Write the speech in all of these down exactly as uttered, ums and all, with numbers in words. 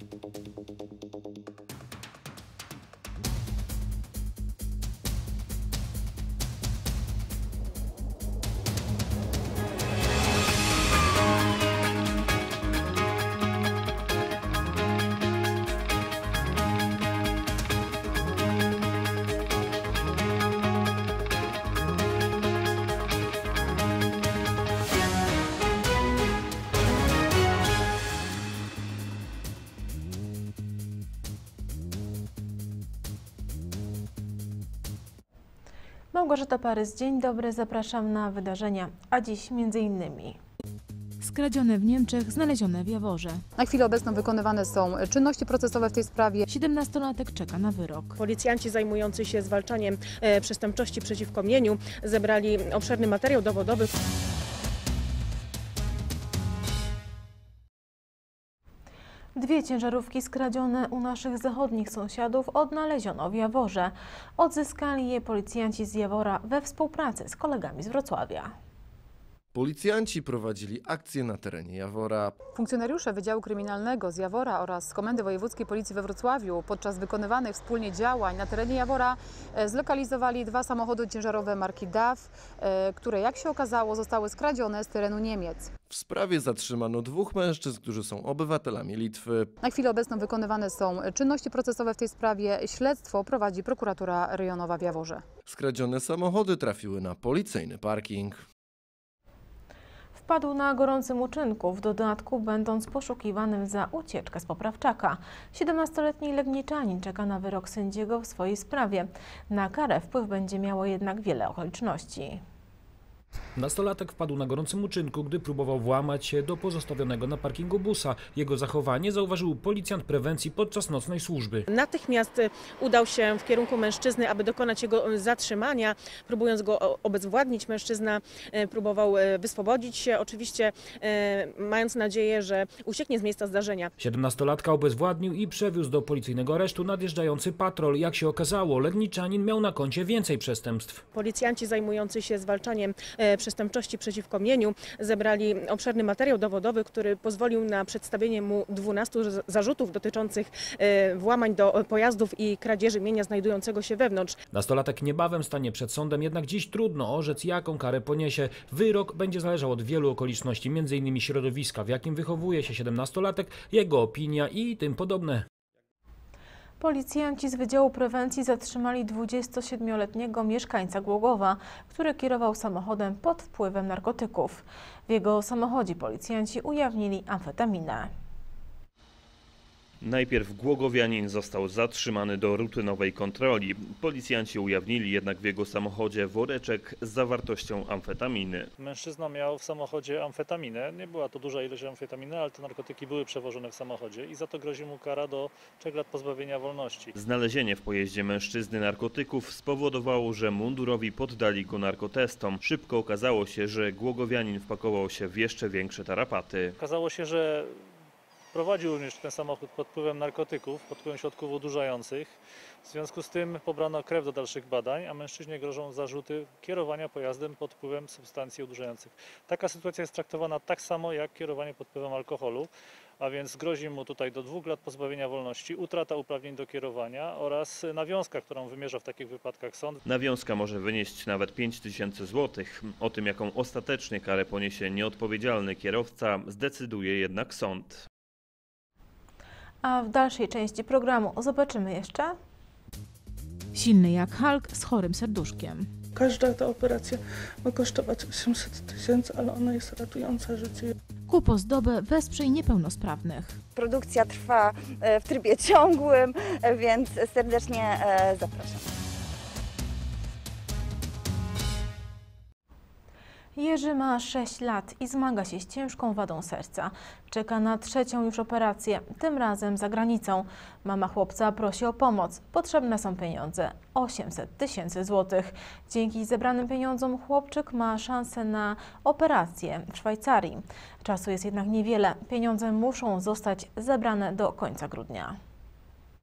Małgorzata Parys, dzień dobry, zapraszam na wydarzenia, a dziś między innymi skradzione w Niemczech, znalezione w Jaworze. Na chwilę obecną wykonywane są czynności procesowe w tej sprawie. siedemnastolatek czeka na wyrok. Policjanci zajmujący się zwalczaniem e, przestępczości przeciwko mieniu zebrali obszerny materiał dowodowy. Dwie ciężarówki skradzione u naszych zachodnich sąsiadów odnaleziono w Jaworze. Odzyskali je policjanci z Jawora we współpracy z kolegami z Wrocławia. Policjanci prowadzili akcję na terenie Jawora. Funkcjonariusze Wydziału Kryminalnego z Jawora oraz z Komendy Wojewódzkiej Policji we Wrocławiu podczas wykonywanych wspólnie działań na terenie Jawora zlokalizowali dwa samochody ciężarowe marki D A F, które jak się okazało zostały skradzione z terenu Niemiec. W sprawie zatrzymano dwóch mężczyzn, którzy są obywatelami Litwy. Na chwilę obecną wykonywane są czynności procesowe w tej sprawie. Śledztwo prowadzi prokuratura rejonowa w Jaworze. Skradzione samochody trafiły na policyjny parking. Wpadł na gorącym uczynku, w dodatku będąc poszukiwanym za ucieczkę z poprawczaka. siedemnastoletni Legniczanin czeka na wyrok sędziego w swojej sprawie. Na karę wpływ będzie miało jednak wiele okoliczności. Nastolatek wpadł na gorącym uczynku, gdy próbował włamać się do pozostawionego na parkingu busa. Jego zachowanie zauważył policjant prewencji podczas nocnej służby. Natychmiast udał się w kierunku mężczyzny, aby dokonać jego zatrzymania. Próbując go obezwładnić, mężczyzna próbował wyswobodzić się, oczywiście mając nadzieję, że ucieknie z miejsca zdarzenia. siedemnastolatka obezwładnił i przewiózł do policyjnego aresztu nadjeżdżający patrol. Jak się okazało, Legniczanin miał na koncie więcej przestępstw. Policjanci zajmujący się zwalczaniem przestępczości przeciwko mieniu zebrali obszerny materiał dowodowy, który pozwolił na przedstawienie mu dwunastu zarzutów dotyczących włamań do pojazdów i kradzieży mienia znajdującego się wewnątrz. Nastolatek niebawem stanie przed sądem, jednak dziś trudno orzec, jaką karę poniesie. Wyrok będzie zależał od wielu okoliczności, między innymi środowiska, w jakim wychowuje się siedemnastolatek, jego opinia i tym podobne. Policjanci z Wydziału Prewencji zatrzymali dwudziestosiedmioletniego mieszkańca Głogowa, który kierował samochodem pod wpływem narkotyków. W jego samochodzie policjanci ujawnili amfetaminę. Najpierw głogowianin został zatrzymany do rutynowej kontroli. Policjanci ujawnili jednak w jego samochodzie woreczek z zawartością amfetaminy. Mężczyzna miał w samochodzie amfetaminę. Nie była to duża ilość amfetaminy, ale te narkotyki były przewożone w samochodzie i za to grozi mu kara do trzech lat pozbawienia wolności. Znalezienie w pojeździe mężczyzny narkotyków spowodowało, że mundurowi poddali go narkotestom. Szybko okazało się, że głogowianin wpakował się w jeszcze większe tarapaty. Okazało się, że prowadził również ten samochód pod wpływem narkotyków, pod wpływem środków odurzających. W związku z tym pobrano krew do dalszych badań, a mężczyźnie grożą zarzuty kierowania pojazdem pod wpływem substancji odurzających. Taka sytuacja jest traktowana tak samo jak kierowanie pod wpływem alkoholu, a więc grozi mu tutaj do dwóch lat pozbawienia wolności, utrata uprawnień do kierowania oraz nawiązka, którą wymierza w takich wypadkach sąd. Nawiązka może wynieść nawet pięć tysięcy złotych. O tym, jaką ostatecznie karę poniesie nieodpowiedzialny kierowca, zdecyduje jednak sąd. A w dalszej części programu zobaczymy jeszcze Silny jak Hulk z chorym serduszkiem. Każda ta operacja ma kosztować osiemset tysięcy, ale ona jest ratująca życie. Kup ozdobę, wesprzyj niepełnosprawnych. Produkcja trwa w trybie ciągłym, więc serdecznie zapraszam. Jerzy ma sześć lat i zmaga się z ciężką wadą serca. Czeka na trzecią już operację, tym razem za granicą. Mama chłopca prosi o pomoc. Potrzebne są pieniądze. osiemset tysięcy złotych. Dzięki zebranym pieniądzom chłopczyk ma szansę na operację w Szwajcarii. Czasu jest jednak niewiele. Pieniądze muszą zostać zebrane do końca grudnia.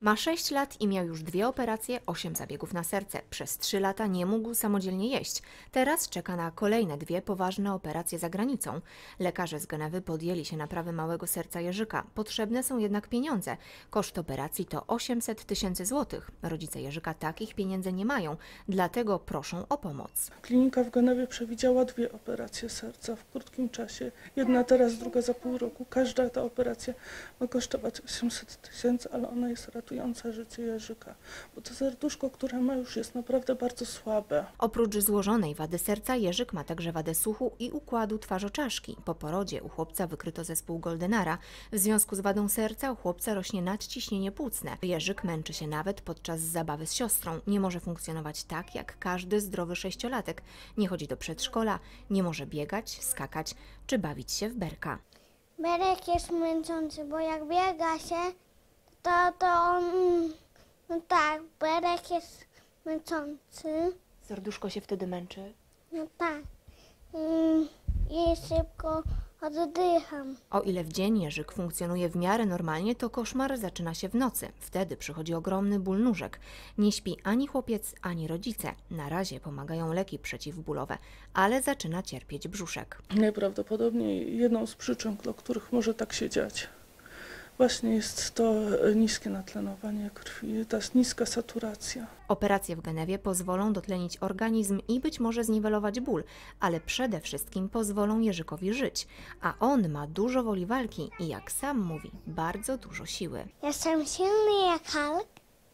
Ma sześć lat i miał już dwie operacje, osiem zabiegów na serce. Przez trzy lata nie mógł samodzielnie jeść. Teraz czeka na kolejne dwie poważne operacje za granicą. Lekarze z Genewy podjęli się naprawy małego serca Jerzyka. Potrzebne są jednak pieniądze. Koszt operacji to osiemset tysięcy złotych. Rodzice Jerzyka takich pieniędzy nie mają, dlatego proszą o pomoc. Klinika w Genewie przewidziała dwie operacje serca w krótkim czasie. Jedna teraz, druga za pół roku. Każda ta operacja ma kosztować osiemset tysięcy, ale ona jest ratująca życie Jerzyka, bo to serduszko, które ma, już jest naprawdę bardzo słabe. Oprócz złożonej wady serca, Jerzyk ma także wadę słuchu i układu twarzoczaszki. Po porodzie u chłopca wykryto zespół Goldenara. W związku z wadą serca u chłopca rośnie nadciśnienie płucne. Jerzyk męczy się nawet podczas zabawy z siostrą. Nie może funkcjonować tak jak każdy zdrowy sześciolatek. Nie chodzi do przedszkola, nie może biegać, skakać czy bawić się w berka. Berek jest męczący, bo jak biega się, to, to on, no tak, berek jest męczący. Serduszko się wtedy męczy? No tak. I, i szybko oddycham. O ile w dzień Jerzyk funkcjonuje w miarę normalnie, to koszmar zaczyna się w nocy. Wtedy przychodzi ogromny ból nóżek. Nie śpi ani chłopiec, ani rodzice. Na razie pomagają leki przeciwbólowe, ale zaczyna cierpieć brzuszek. Najprawdopodobniej jedną z przyczyn, dla których może tak się dziać, właśnie jest to niskie natlenowanie krwi, ta niska saturacja. Operacje w Genewie pozwolą dotlenić organizm i być może zniwelować ból, ale przede wszystkim pozwolą Jerzykowi żyć. A on ma dużo woli walki i, jak sam mówi, bardzo dużo siły. Jestem silny jak Hulk,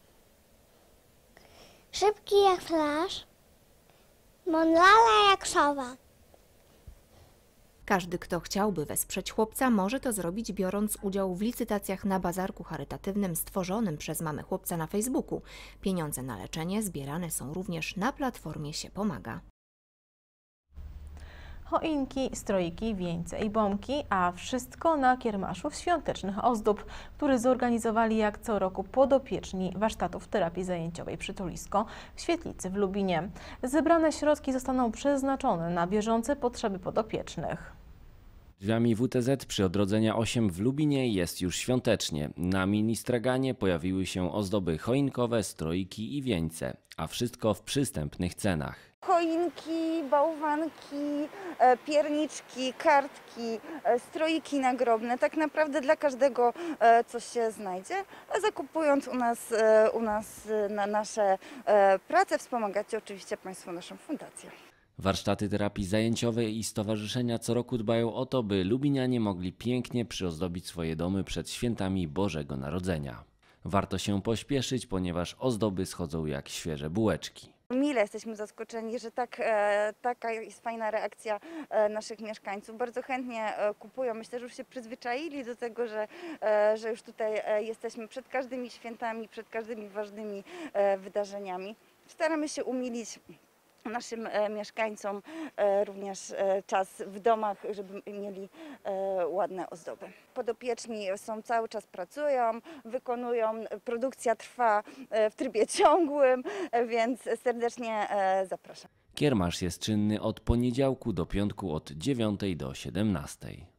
szybki jak Flash, mądrala jak sowa. Każdy, kto chciałby wesprzeć chłopca, może to zrobić, biorąc udział w licytacjach na bazarku charytatywnym stworzonym przez mamę chłopca na Facebooku. Pieniądze na leczenie zbierane są również na platformie Się Pomaga. Choinki, stroiki, wieńce i bombki, a wszystko na kiermaszu świątecznych ozdób, który zorganizowali jak co roku podopieczni warsztatów terapii zajęciowej Przytulisko w Świetlicy w Lubinie. Zebrane środki zostaną przeznaczone na bieżące potrzeby podopiecznych. Drzwiami W T Z przy Odrodzenia osiem w Lubinie jest już świątecznie. Na mini straganie pojawiły się ozdoby choinkowe, stroiki i wieńce, a wszystko w przystępnych cenach. Choinki, bałwanki, pierniczki, kartki, stroiki nagrobne. Tak naprawdę dla każdego coś się znajdzie. Zakupując u nas, u nas na nasze prace, wspomagacie oczywiście Państwo naszą fundację. Warsztaty terapii zajęciowej i stowarzyszenia co roku dbają o to, by lubinianie mogli pięknie przyozdobić swoje domy przed świętami Bożego Narodzenia. Warto się pośpieszyć, ponieważ ozdoby schodzą jak świeże bułeczki. Mile jesteśmy zaskoczeni, że tak, e, taka jest fajna reakcja e, naszych mieszkańców. Bardzo chętnie e, kupują. Myślę, że już się przyzwyczaili do tego, że, e, że już tutaj e, jesteśmy przed każdymi świętami, przed każdymi ważnymi e, wydarzeniami. Staramy się umilić naszym e, mieszkańcom e, również e, czas w domach, żeby mieli e, ładne ozdoby. Podopieczni są cały czas pracują, wykonują, produkcja trwa e, w trybie ciągłym, e, więc serdecznie e, zapraszam. Kiermasz jest czynny od poniedziałku do piątku od dziewiątej do siedemnastej.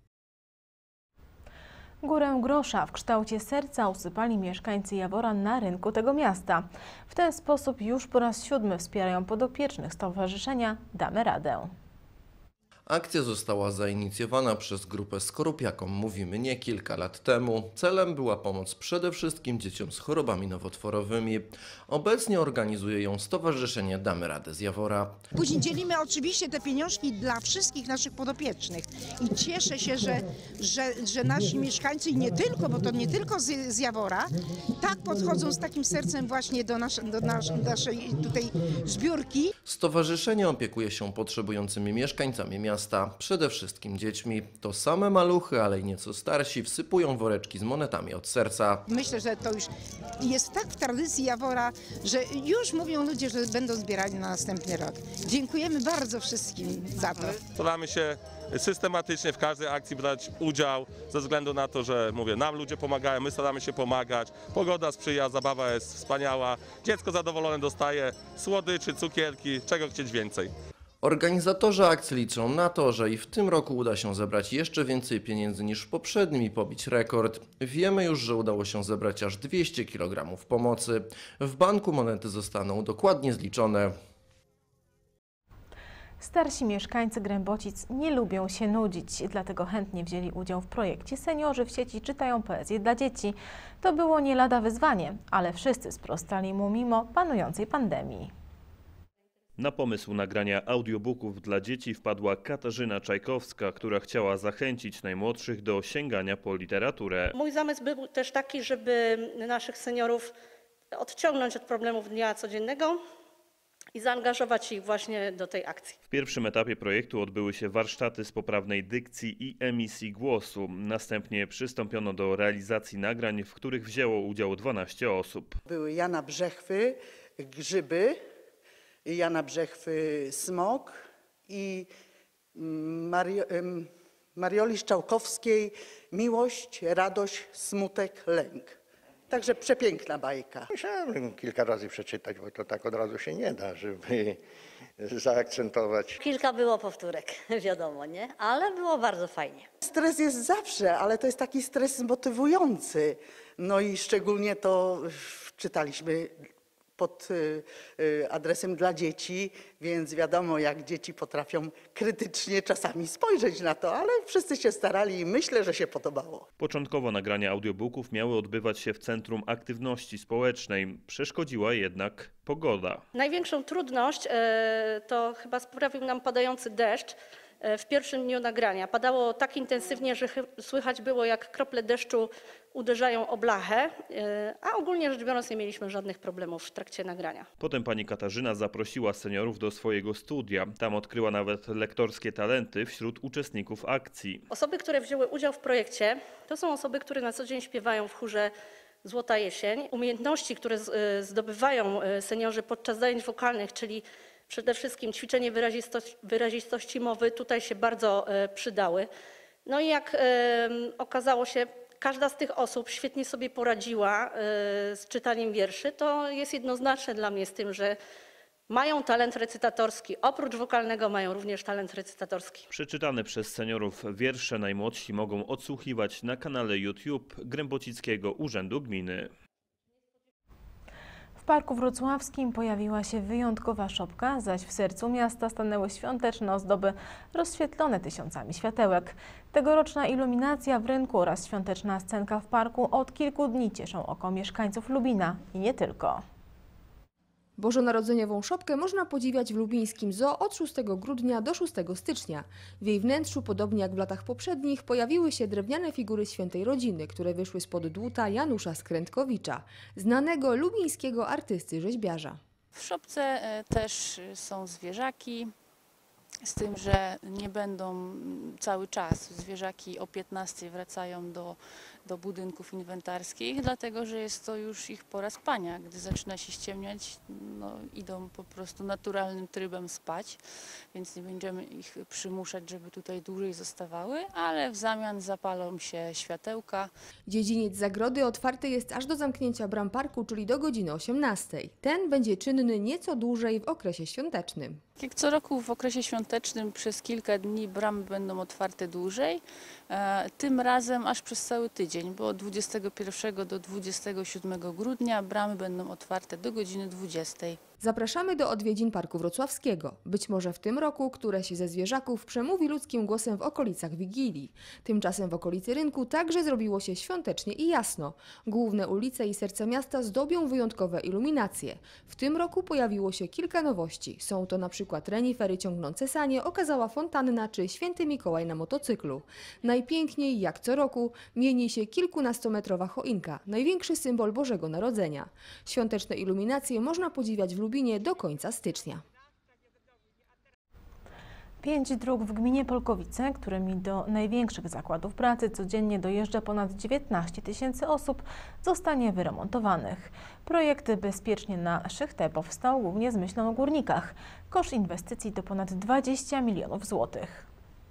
Górę grosza w kształcie serca usypali mieszkańcy Jawora na rynku tego miasta. W ten sposób już po raz siódmy wspierają podopiecznych stowarzyszenia Damy Radę. Akcja została zainicjowana przez grupę Skorupiakom Mówimy Nie kilka lat temu. Celem była pomoc przede wszystkim dzieciom z chorobami nowotworowymi. Obecnie organizuje ją Stowarzyszenie Damy Radę z Jawora. Później dzielimy oczywiście te pieniążki dla wszystkich naszych podopiecznych i cieszę się, że, że, że nasi mieszkańcy i nie tylko, bo to nie tylko z, z Jawora, tak podchodzą z takim sercem właśnie do, nasz, do nasz, naszej tutaj zbiórki. Stowarzyszenie opiekuje się potrzebującymi mieszkańcami miasta. Przede wszystkim dziećmi. To same maluchy, ale i nieco starsi wsypują woreczki z monetami od serca. Myślę, że to już jest tak w tradycji Jawora, że już mówią ludzie, że będą zbierani na następny rok. Dziękujemy bardzo wszystkim za to. Staramy się systematycznie w każdej akcji brać udział ze względu na to, że mówię, nam ludzie pomagają, my staramy się pomagać. Pogoda sprzyja, zabawa jest wspaniała. Dziecko zadowolone dostaje słodyczy, cukierki, czego chcieć więcej. Organizatorzy akcji liczą na to, że i w tym roku uda się zebrać jeszcze więcej pieniędzy niż w poprzednim i pobić rekord. Wiemy już, że udało się zebrać aż dwieście kilogramów pomocy. W banku monety zostaną dokładnie zliczone. Starsi mieszkańcy Grębocic nie lubią się nudzić, dlatego chętnie wzięli udział w projekcie Seniorzy w sieci czytają poezję dla dzieci. To było nie lada wyzwanie, ale wszyscy sprostali mu mimo panującej pandemii. Na pomysł nagrania audiobooków dla dzieci wpadła Katarzyna Czajkowska, która chciała zachęcić najmłodszych do sięgania po literaturę. Mój zamysł był też taki, żeby naszych seniorów odciągnąć od problemów dnia codziennego i zaangażować ich właśnie do tej akcji. W pierwszym etapie projektu odbyły się warsztaty z poprawnej dykcji i emisji głosu. Następnie przystąpiono do realizacji nagrań, w których wzięło udział dwanaście osób. Były Jana Brzechwy, Grzyby, Jana Brzechwy, Smok i Mario, Marioli Szczałkowskiej Miłość, Radość, Smutek, Lęk. Także przepiękna bajka. Musiałem kilka razy przeczytać, bo to tak od razu się nie da, żeby zaakcentować. Kilka było powtórek, wiadomo, nie? Ale było bardzo fajnie. Stres jest zawsze, ale to jest taki stres motywujący. No i szczególnie to czytaliśmy pod adresem dla dzieci, więc wiadomo, jak dzieci potrafią krytycznie czasami spojrzeć na to, ale wszyscy się starali i myślę, że się podobało. Początkowo nagrania audiobooków miały odbywać się w Centrum Aktywności Społecznej. Przeszkodziła jednak pogoda. Największą trudność to chyba sprawił nam padający deszcz w pierwszym dniu nagrania. Padało tak intensywnie, że słychać było, jak krople deszczu uderzają o blachę, a ogólnie rzecz biorąc nie mieliśmy żadnych problemów w trakcie nagrania. Potem pani Katarzyna zaprosiła seniorów do swojego studia. Tam odkryła nawet lektorskie talenty wśród uczestników akcji. Osoby, które wzięły udział w projekcie, to są osoby, które na co dzień śpiewają w chórze Złota Jesień. Umiejętności, które zdobywają seniorzy podczas zajęć wokalnych, czyli przede wszystkim ćwiczenie wyrazistości, wyrazistości mowy, tutaj się bardzo przydały. No i jak okazało się, każda z tych osób świetnie sobie poradziła z czytaniem wierszy. To jest jednoznaczne dla mnie z tym, że mają talent recytatorski. Oprócz wokalnego mają również talent recytatorski. Przeczytane przez seniorów wiersze najmłodsi mogą odsłuchiwać na kanale YouTube Grębocickiego Urzędu Gminy. W Parku Wrocławskim pojawiła się wyjątkowa szopka, zaś w sercu miasta stanęły świąteczne ozdoby rozświetlone tysiącami światełek. Tegoroczna iluminacja w rynku oraz świąteczna scenka w parku od kilku dni cieszą oko mieszkańców Lubina i nie tylko. Bożonarodzeniową szopkę można podziwiać w lubińskim zoo od szóstego grudnia do szóstego stycznia. W jej wnętrzu, podobnie jak w latach poprzednich, pojawiły się drewniane figury świętej rodziny, które wyszły spod dłuta Janusza Skrętkowicza, znanego lubińskiego artysty rzeźbiarza. W szopce też są zwierzaki, z tym, że nie będą cały czas. Zwierzaki o piętnastej wracają do, do budynków inwentarskich, dlatego że jest to już ich pora spania. Gdy zaczyna się ściemniać, no, idą po prostu naturalnym trybem spać, więc nie będziemy ich przymuszać, żeby tutaj dłużej zostawały, ale w zamian zapalą się światełka. Dziedziniec zagrody otwarty jest aż do zamknięcia bram parku, czyli do godziny osiemnastej. Ten będzie czynny nieco dłużej w okresie świątecznym. Jak co roku w okresie świątecznym przez kilka dni bramy będą otwarte dłużej, e, tym razem aż przez cały tydzień, bo od dwudziestego pierwszego do dwudziestego siódmego grudnia bramy będą otwarte do godziny dwudziestej. Zapraszamy do odwiedzin Parku Wrocławskiego. Być może w tym roku któreś ze zwierzaków przemówi ludzkim głosem w okolicach Wigilii. Tymczasem w okolicy rynku także zrobiło się świątecznie i jasno. Główne ulice i serce miasta zdobią wyjątkowe iluminacje. W tym roku pojawiło się kilka nowości. Są to na przykład renifery ciągnące sanie, okazała fontanna czy święty Mikołaj na motocyklu. Najpiękniej, jak co roku, mieni się kilkunastometrowa choinka, największy symbol Bożego Narodzenia. Świąteczne iluminacje można podziwiać w Lublinie do końca stycznia. Pięć dróg w gminie Polkowice, którymi do największych zakładów pracy codziennie dojeżdża ponad dziewiętnaście tysięcy osób, zostanie wyremontowanych. Projekt Bezpiecznie na Szychtę powstał głównie z myślą o górnikach. Koszt inwestycji to ponad dwadzieścia milionów złotych.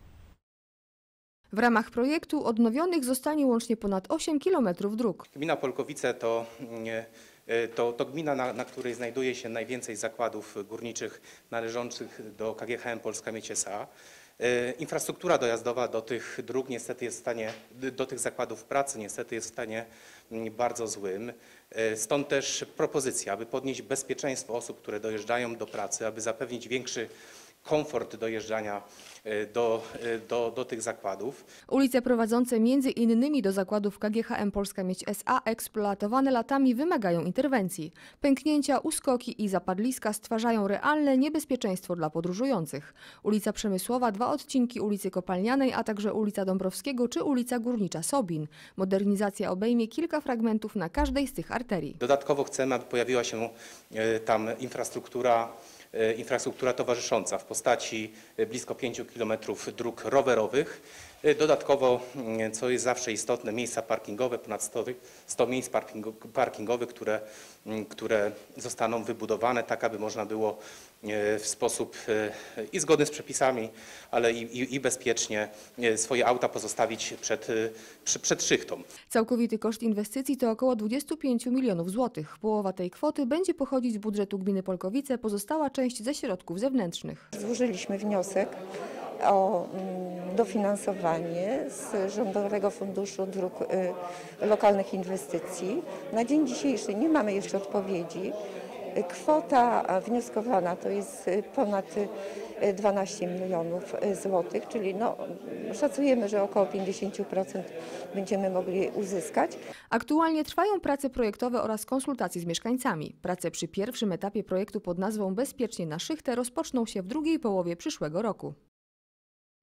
W ramach projektu odnowionych zostanie łącznie ponad osiem kilometrów dróg. Gmina Polkowice to To, to gmina, na, na której znajduje się najwięcej zakładów górniczych należących do K G H M Polska Miedź S A Infrastruktura dojazdowa do tych dróg niestety jest w stanie, do tych zakładów pracy niestety jest w stanie bardzo złym. Stąd też propozycja, aby podnieść bezpieczeństwo osób, które dojeżdżają do pracy, aby zapewnić większy komfort dojeżdżania do, do, do tych zakładów. Ulice prowadzące między innymi do zakładów K G H M Polska Miedź S A eksploatowane latami wymagają interwencji. Pęknięcia, uskoki i zapadliska stwarzają realne niebezpieczeństwo dla podróżujących. Ulica Przemysłowa, dwa odcinki ulicy Kopalnianej, a także ulica Dąbrowskiego czy ulica Górnicza Sobin. Modernizacja obejmie kilka fragmentów na każdej z tych arterii. Dodatkowo chcemy, aby pojawiła się tam infrastruktura infrastruktura towarzysząca w postaci blisko pięciu kilometrów dróg rowerowych. Dodatkowo, co jest zawsze istotne, miejsca parkingowe, ponad sto miejsc parkingowych, które, które zostaną wybudowane tak, aby można było w sposób i zgodny z przepisami, ale i, i, i bezpiecznie swoje auta pozostawić przed, przed szychtą. Całkowity koszt inwestycji to około dwadzieścia pięć milionów złotych. Połowa tej kwoty będzie pochodzić z budżetu gminy Polkowice, pozostała część ze środków zewnętrznych. Złożyliśmy wniosek o dofinansowanie z Rządowego Funduszu Dróg Lokalnych Inwestycji. Na dzień dzisiejszy nie mamy jeszcze odpowiedzi. Kwota wnioskowana to jest ponad dwanaście milionów złotych, czyli no, szacujemy, że około pięćdziesiąt procent będziemy mogli uzyskać. Aktualnie trwają prace projektowe oraz konsultacje z mieszkańcami. Prace przy pierwszym etapie projektu pod nazwą Bezpiecznie na Szychtę rozpoczną się w drugiej połowie przyszłego roku.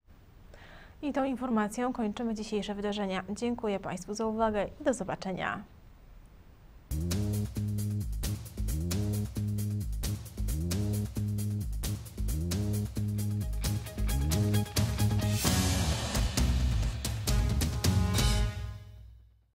I tą informacją kończymy dzisiejsze wydarzenia. Dziękuję Państwu za uwagę i do zobaczenia.